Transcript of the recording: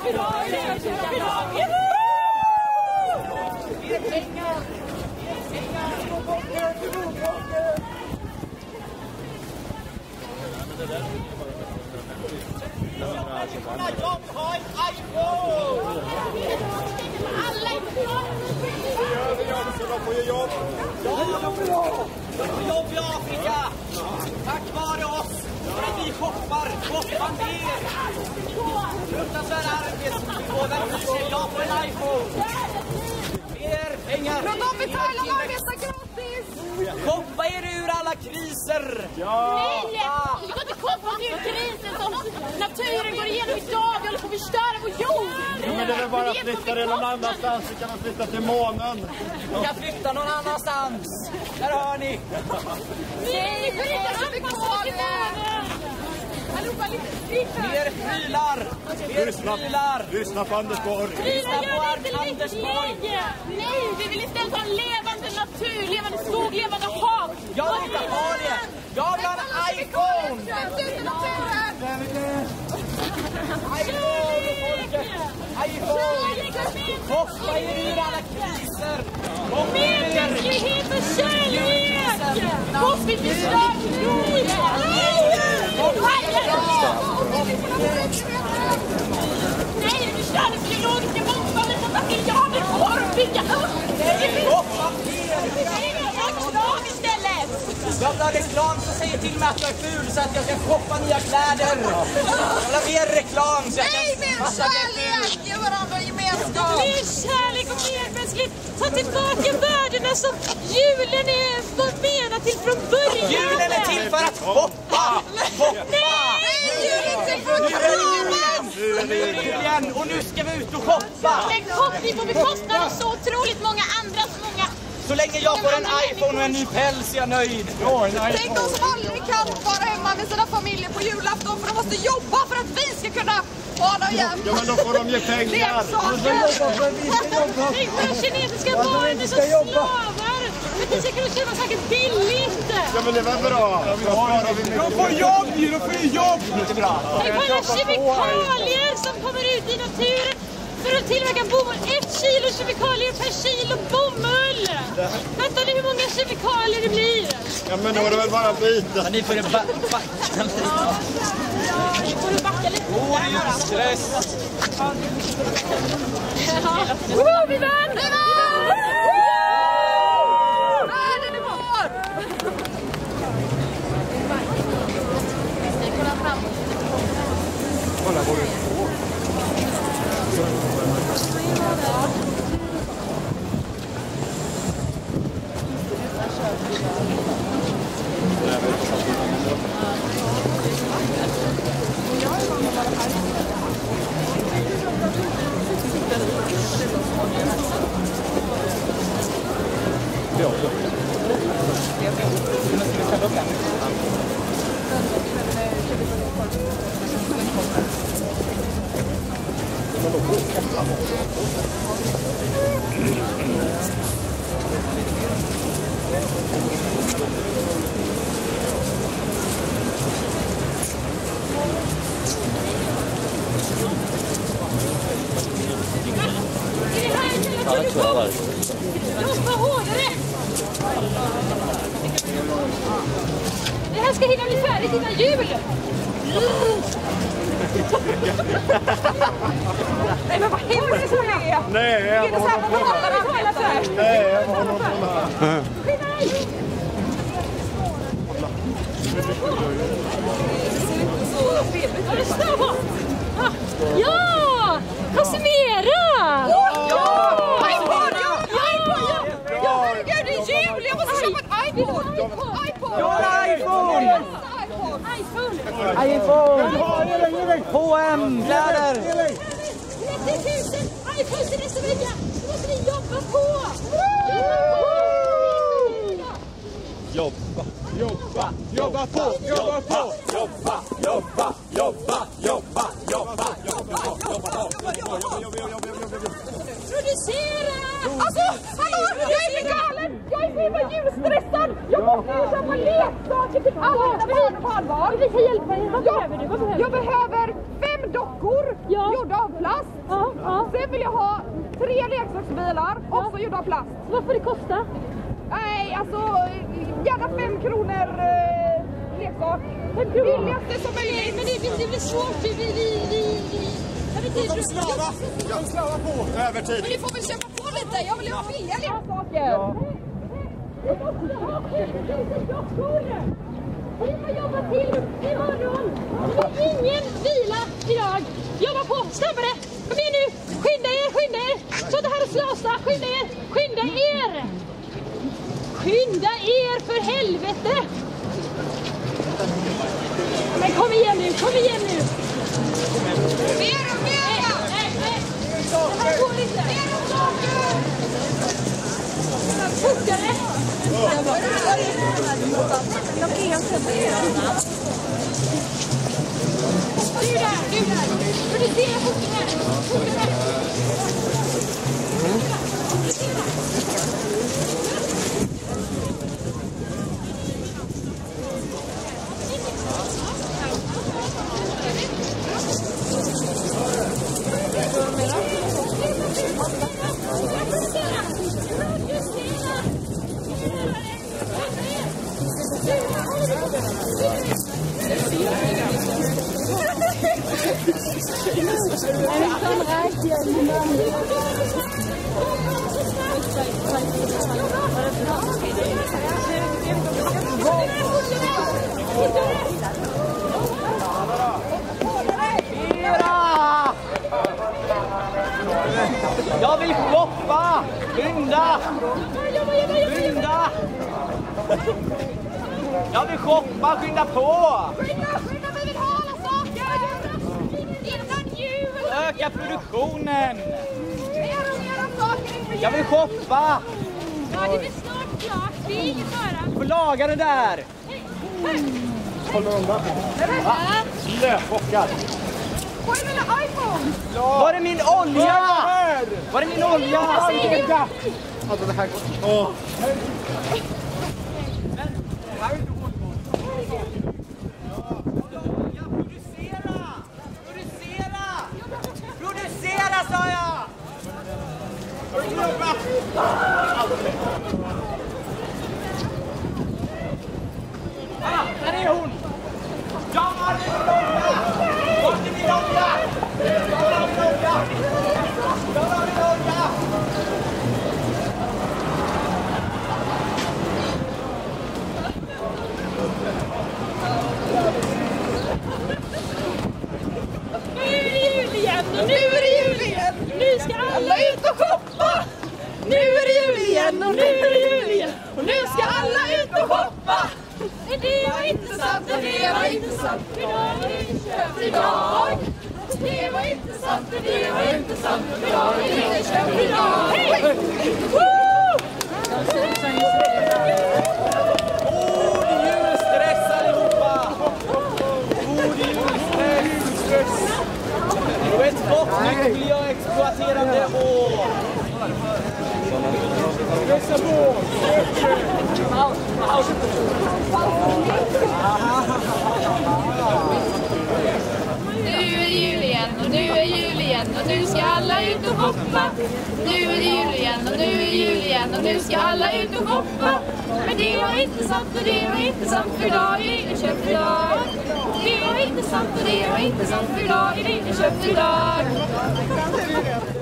vi ha! Jag har en iPhone! Alla Jag får jobb! Jag får jobb i Afrika! Tack vare oss! För att vi shoppar mer! Fruktansvärd arbetsvillkor, jag får en iPhone! Mer pengar! Men de betalar arbeta gratis! Shoppa er ur alla kriser! Nej! Vi ska inte komma ur krisen som naturen går igenom idag. Vi håller på att förstöra vår jord! Ja, men det är väl bara att flytta det någon annanstans. Vi kan flytta till månen. Vi kan flytta någon annanstans. Där hör ni. Nej, vi får inte så mycket kvar i månen! Allihopa lite fritt! Mer prylar! Mer prylar! Lyssna på Anders Borg. Lyssna på Anders Borg! Nej, vi vill istället ha en levande natur, levande skog, levande hav! Jag vill inte ha det! Jag vill ha en iPhone! iPhone! Hoppa er ur alla kriser! Medmänsklighet och kärlek! Och vi förstör kriget! Nej, vi förstör den biologiska mångfalden som att miljarder får bygga upp! Reklam istället! Jag vill ha reklam som säger till mig att jag är ful så att jag ska shoppa nya kläder! Jag vill ha mer reklam så jag kan passa mig ful! Ge varandra gemenskap! Mer kärlek och medmänsklighet! Ta tillbaka värdena som julen var menad till från början! Julen är till för att hoppa! Hoppa! Nej, julen är till för att kramas! Nu är det julen och nu ska vi ut och shoppa! Men hoppning på bekostnad av så otroligt många andra, så många... Så länge jag får en iPhone och en ny päls är jag nöjd. Tänk de som aldrig kan vara hemma med sina familjer på julafton för de måste jobba för att vi ska kunna hålla igen. Ja, men då får de ge pengar. Tänk på de kinesiska barnen som slavar. Men det ska kunna köpa säkert billigt. Ja, men det var bra. De får jobb, de får jobb. Tänk på alla kemikalier som kommer ut i naturen. För att tillverka bomull, 1 kilo kemikalier per kilo bomull! Vänta ni hur många kemikalier det blir? Ja, men då är det väl bara byta. Ni får backa lite. Ni får backa lite. Stress. Woho, vi vann! Vi vann! Världen är vår! Vi ska kolla framåt. Kolla vad du får. Jobba hårdare! Det här ska hinna bli färdigt innan jul! Nej, men vad himla så det är! Nej, jag håller på här. Nej, jag håller på här. Ja! Konsumera! Ja! Herregud, det är jul! Jag måste köpa en iPhone! iPhone! H&M kläder! 30 000 iPhones till nästa vecka! Det måste ni jobba på! Jobba på! Producera! Alltså, hallå! Jag är galen! Jag är så julstressad! Jag måste ju köpa leksaker till alla mina barn på allvar! Vi kan hjälpa er. Vad behöver du? Jag behöver 5 dockor gjorda av plast. Sen vill jag ha 3 leksaksbilar också gjorda av plast. Vad får det kosta? Nej, alltså gärna 5 kronor leksak. 5 kronor? Billigaste som möjligt. Men det blir svårt. Jag kan slava på övertid. Men ni får väl köpa på lite. Jag vill ju ha billiga leksaker. Vi får jobba till imorgon. Det är ingen vila idag. Jobba på, snabbare. Kom igen nu. Skynda er. Så det här är slösa. Skynda er. Skynda er för helvete. Men kom igen nu. Mer! Det här går inte. Fortare. Du där. Producera fortare. Jag vill shoppa! Skynda! Jag vill shoppa, skynda på! Skynda, vi vill ha alla saker! Innan jul! Öka produktionen! Mer saker inför jul! Jag vill shoppa! Ja, det blir snart klart. Det är ingen fara. Får laga det där! Håll mig undan. Slöfockar. Var är mina iPhone? Var är min olja? Var är min olja? Alltså det här går. Producera, sa jag! Där är hon! Jag har min olja! Var är min olja? Nu ska alla ut och shoppa! Nu är det jul igen och nu är det jul igen. Och nu ska alla ut och shoppa! Det var inte sant och det var inte sant. Idag är det köpt idag. Det var inte sant och det var inte sant. Idag är det köpt idag. Hej! God julstress allihopa! God julstress! Och ett gott nytt miljöexploaterande år! Pressa på! Nu är det jul igen och nu är det jul igen och nu ska alla ut och shoppa. Nu är det jul igen och nu är det jul igen och nu ska alla ut och shoppa. Men det var inte sant och det var inte sant för idag är det inte köpt idag. Det var inte sant och det var inte sant för idag är det inte köpt idag.